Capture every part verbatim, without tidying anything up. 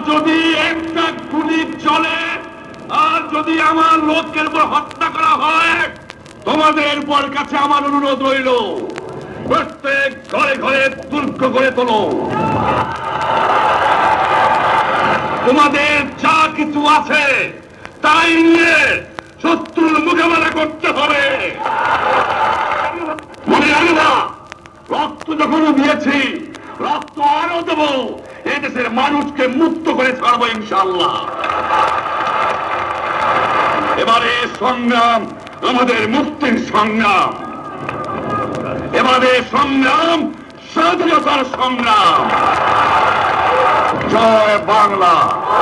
যদি একটা গুলি চলে আর যদি আমার লোকের উপর হত্যা করা হয়, তোমাদের উপর কাছে আমার অনুরোধ রইল, প্রত্যেক ঘরে ঘরে দুর্গ গড়ে তোলো। তোমাদের যা কিছু আছে তাই নিয়ে শত্রুর মোকাবেলা করতে হবে। মনে রাখবা, রক্ত যখন দিয়েছি রক্ত আরো দেব, এদেশের মানুষকে মুক্ত করে ছাড়বো ইনশাআল্লাহ। এবারে সংগ্রাম আমাদের মুক্তির সংগ্রাম, এবারে সংগ্রাম স্বাধীনতার সংগ্রাম। জয় বাংলা।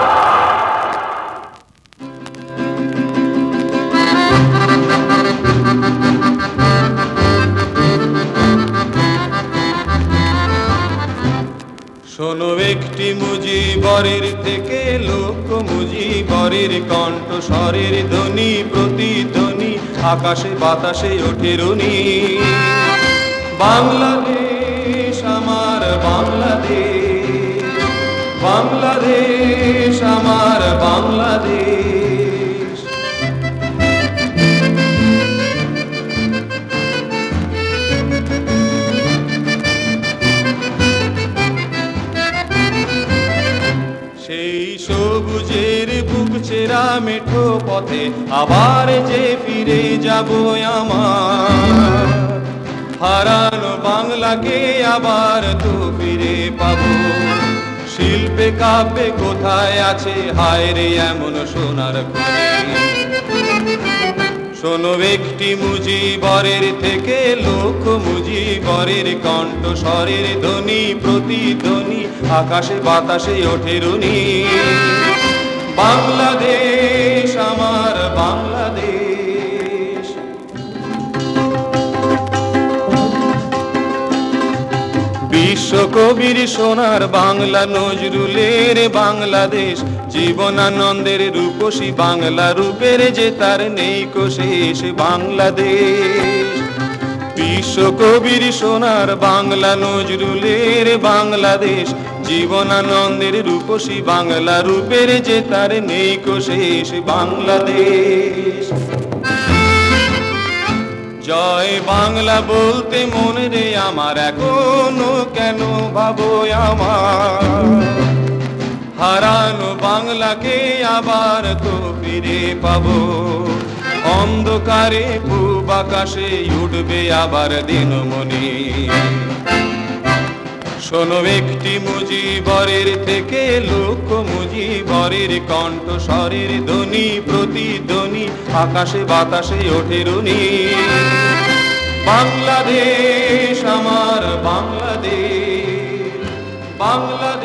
শোনো একটি মুজিবরের থেকে লোক মুজিবরের কণ্ঠ স্বরের ধ্বনি প্রতিধ্বনি আকাশে বাতাসে ওঠে রুনি। বাংলাদেশ আমার বাংলাদেশ, বাংলাদেশ আমার বাংলাদেশ। সেই সবুজের বুক চেরা মেঠো পথে আবার যে ফিরে যাব আমার, হারানো বাংলাকে আবার তো ফিরে পাবো। শিল্পে কাব্যে কোথায় আছে হায় রে এমন সোনার খনি। শোনো একটি মুজিবরের থেকে লোক মুজিবরের কণ্ঠ স্বরের ধ্বনি প্রতিধ্বনি আকাশে বাতাসে ওঠে রুনি। বাংলাদেশ আমার বাংলাদেশ। বিশ্বকবির সোনার বাংলা নজরুলের বাংলাদেশ, জীবনানন্দের রূপসী বাংলা রূপের যে তার নেই কো শেষ বাংলাদেশ। বিশ্বকবির সোনার বাংলা নজরুলের বাংলাদেশ, জীবনানন্দের রূপসী বাংলা রূপের যে তার নেই কো শেষ বাংলাদেশ। জয় বাংলা বলতে মনে রে আমার এখনো কেন ভাবো আমার, হারানো বাংলাকে আবার তো ফিরে পাবো। অন্ধকারে পূব আকাশে উঠবে আবার দিনমণি। শোনো একটি মুজিবরের থেকে লোক মুজিবরের কণ্ঠ স্বরের ধ্বনি প্রতিধ্বনি আকাশে বাতাসে ওঠে রুনি। বাংলাদেশ আমার বাংলাদেশ, বাংলাদেশ।